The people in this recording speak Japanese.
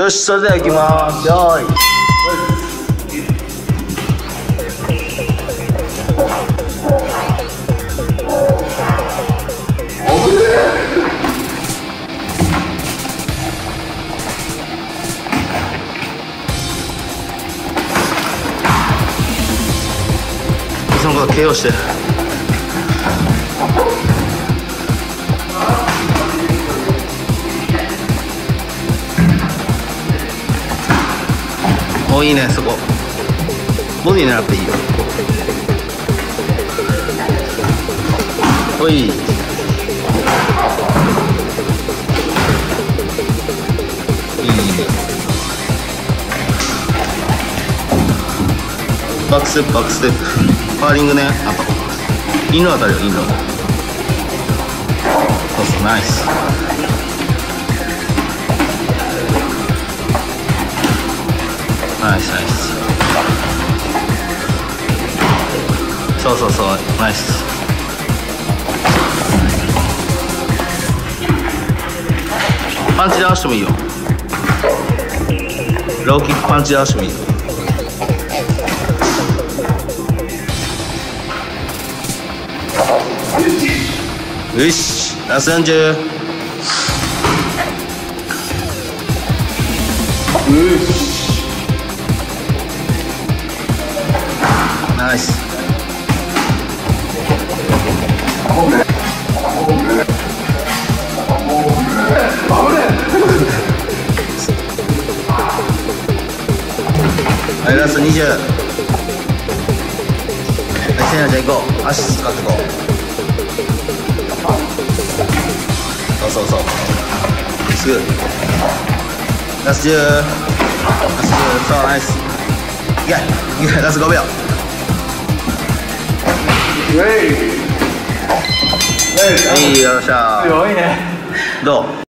よし、それでは行きます。よーい。その子が KO して。お、いいね、そこボディ狙っていいよ。おい、バックステップ、バックステップ、パーリングね。あとインロー当たるよ、インロー。そうそう、ナイス。ナイスナイス。そうそうそう、ナイス。パンチで合わせてもいいよ。ローキックパンチで合わせてもいいよ。よし、ラス40。よし、ナイス。はい、ラスト20。はい、せいなちゃん行こう。足使ってこう。そうそうそう、すぐラス10、ラス10、そう、ナイス。いけいけ、ラス5秒。はい、よっしゃー。 強いね。 どう？